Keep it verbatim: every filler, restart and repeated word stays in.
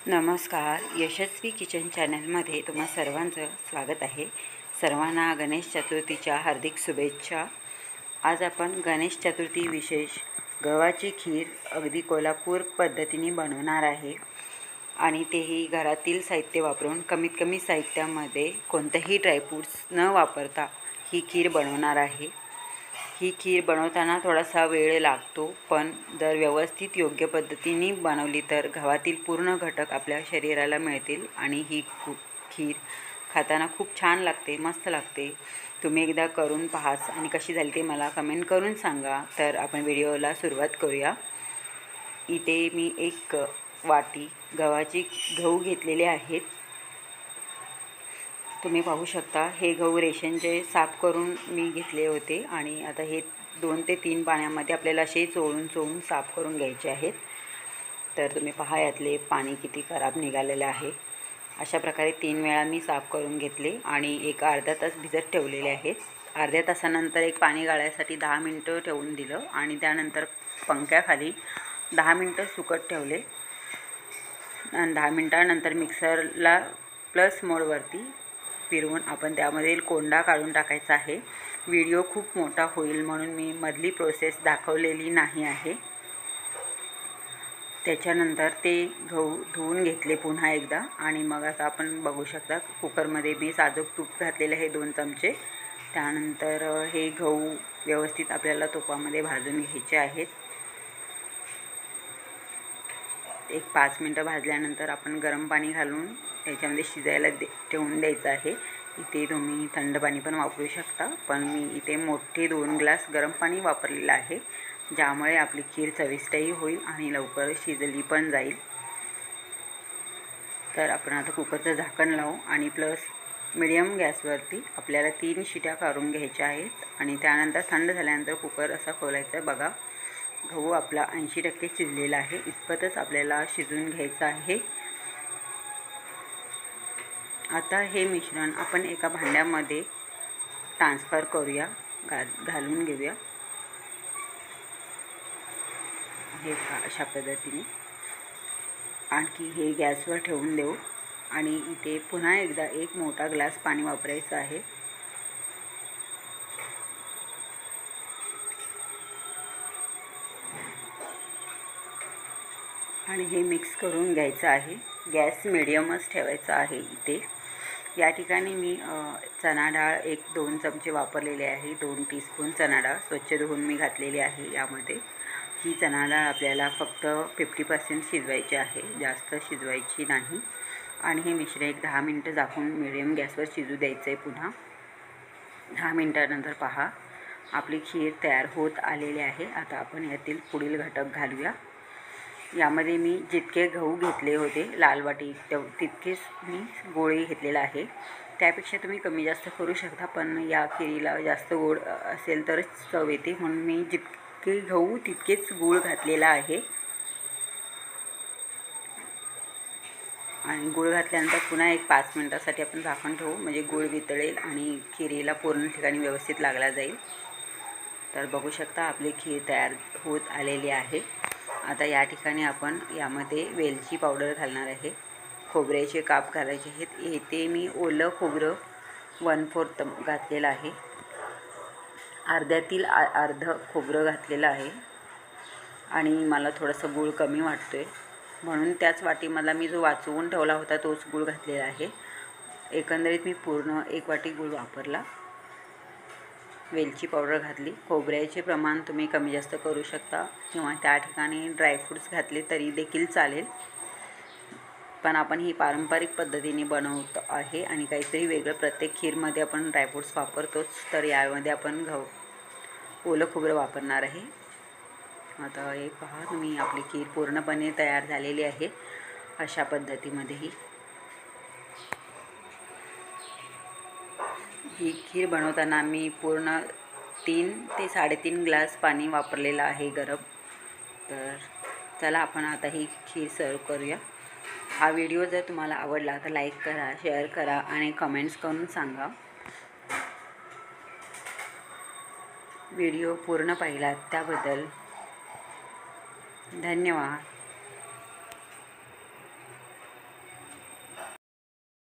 नमस्कार, यशस्वी किचन चॅनलमध्ये तुम्हा सर्वांचं स्वागत आहे। सर्वांना गणेश चतुर्थीच्या हार्दिक शुभेच्छा। आज आपण गणेश चतुर्थी विशेष गव्हाची खीर अगदी कोल्हापूर पद्धतीने बनवणार आहे आणि तेही घरातील साहित्य वापरून कमीत कमी साहित्यामध्ये कोणतेही ड्रायफ्रूट्स न वापरता ही खीर बनवणार आहे। ही खीर बनवताना थोडासा वेळ लागतो, पण जर व्यवस्थित योग्य पद्धतीने बनवली तर गव्हातील पूर्ण घटक आपल्या शरीराला मिळतील आणि ही खीर खाताना खूप छान लागते, मस्त लागते। तुम्ही एकदा करून पहा आणि कशी झाली ते मला कमेंट करून सांगा। तर आपण व्हिडिओला सुरुवात करूया। इथे मी एक वाटी गव्हाची गहू घेतलेले आहेत। तुम्ही पाहू शकता, हे गहू रेशनचे साफ करून मी घेतले होते आणि आता हे दोन ते तीन पाण्यामध्ये आपल्याला असे चोळून चोळून साफ करून घ्यायचे आहेत। तर तुम्ही पहा यातले पाणी किती खराब निघालेले आहे। अशा प्रकारे तीन वेळा मी साफ करून घेतले आणि एक अर्धा तास भिजत ठेवलेले आहेत। अर्ध्या तासानंतर एक पाणी गाळण्यासाठी दहा मिनटं ठेवून दिलं आणि त्यानंतर पंख्याखाली दहा मिनटं सुकत ठेवले आणि दहा मिनटानंतर मिक्सरला प्लस मोडवरती फिरवून आपण त्यामध्ये कोंडा काढून टाकायचा आहे। व्हिडिओ खूप मोठा होईल म्हणून मी मधली प्रोसेस दाखवलेली नाही आहे। त्याच्यानंतर ते गहू धुवून घेतले पुन्हा एकदा आणि मग आता आपण बघू शकता कुकरमध्ये मी साजूक तूप घातलेले आहे दोन चमचे। त्यानंतर हे गहू व्यवस्थित आपल्याला तुपामध्ये भाजून घ्यायचे आहेत। एक पाच मिनटं भाजल्यानंतर आपण गरम पाणी घालून त्याच्यामध्ये शिजायला दे ठेवून द्यायचं आहे। इथे तुम्ही थंड पाणी पण वापरू शकता, पण मी इथे मोठे दोन ग्लास गरम पाणी वापरलेलं आहे, ज्यामुळे आपली खीर चविष्टही होईल आणि लवकर शिजली पण जाईल। तर आपण आता कुकरचं झाकण लावू आणि प्लस मीडियम गॅसवरती आपल्याला तीन शिट्या काढून घ्यायच्या आहेत आणि त्यानंतर थंड झाल्यानंतर कुकर असा खोलायचा। बघा, गहू आपला ऐंशी टक्के शिजलेला आहे, इतपतच आपल्याला शिजून घ्यायचं आहे। आता हे मिश्रण आपण एका भांड्यामध्ये ट्रान्सफर करूया, घा घालून घेऊया हे अशा पद्धतीने। आणखी हे गॅसवर ठेवून देऊ आणि इथे पुन्हा एकदा एक मोठा ग्लास पाणी वापरायचं आहे। आणि हे मिक्स करून घ्यायचं आहे। गॅस मिडियमच ठेवायचा आहे। इथे या ठिकाणी मी चणा डाळ एक दोन चमचे वापरलेले आहे। दोन टीस्पून चणा डाळ स्वच्छ धुवून मी घातलेली आहे यामध्ये। ही चणा डाळ आपल्याला फक्त फिफ्टी पर्सेंट शिजवायची आहे, जास्त शिजवायची नाही। आणि हे मिश्रण एक दहा मिनटं झाकून मिडियम गॅसवर शिजू द्यायचं आहे। पुन्हा दहा मिनटानंतर पहा आपली खीर तयार होत आलेली आहे। आता आपण यातील पुढील घटक घालूया। यामध्ये मी जितके गहू घेतले होते लाल वाटी तितकेच मी गोळे घेतलेला आहे। त्यापेक्षा तुम्ही कमी जास्त करू शकता, पण या खीरीला जास्त गोड असेल तरच चव येते, म्हणून मी जितके गहू तितकेच गूळ घातलेला आहे। आणि गूळ घातल्यानंतर पुन्हा एक पाच मिनटासाठी आपण झाकण ठेवू, म्हणजे गूळ वितळेल आणि खीरीला पूर्ण ठिकाणी व्यवस्थित लागला जाईल। तर बघू शकता आपली खीर तयार होत आलेली आहे। आता या ठिकाणी आपण यामध्ये वेलची पावडर घालणार आहे, खोबऱ्याचे काप घालायचे आहेत। इथे मी ओलं खोबरं वन फोर्थ घातलेलं आहे, अर्ध्यातील अर्ध खोबरं घातलेलं आहे आणि मला थोडंसं गूळ कमी वाटतोय म्हणून त्याच वाटी मला मी जो वाचवून ठेवला होता तोच गूळ घातलेला आहे। एकंदरीत मी पूर्ण एक वाटी गूळ वापरला। वेलची पावडर घातली। खोबऱ्याचे प्रमाण तुम्ही कमी जास्त करू शकता किंवा त्या ठिकाणी ड्रायफ्रूट्स घातले तरी देखील चालेल, पण आपण ही पारंपरिक पद्धतीने बनवतो आहे आणि काहीतरी वेगळं, प्रत्येक खीरमध्ये आपण ड्रायफ्रूट्स वापरतोच, तर यामध्ये आपण गहू ओलं खोबरं वापरणार आहे। आता हे पहा तुम्ही आपली खीर पूर्णपणे तयार झालेली आहे। अशा पद्धतीमध्ये ही खीर बनवताना मी पूर्ण तीन ते साडेतीन ग्लास पाणी वापरलेलं आहे गरम। तर चला आपण आता ही खीर सर्व करूया। हा व्हिडिओ जर तुम्हाला आवडला तर लाईक करा, शेअर करा आणि कमेंट्स करून सांगा। व्हिडिओ पूर्ण पाहिलात त्याबद्दल धन्यवाद।